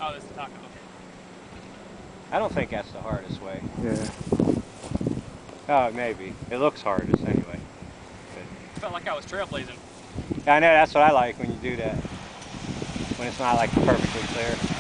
Oh, this is the taco. Okay. I don't think that's the hardest way. Yeah. Oh, maybe. It looks hardest anyway. I felt like I was trailblazing. I know, that's what I like when you do that. When it's not like perfectly clear.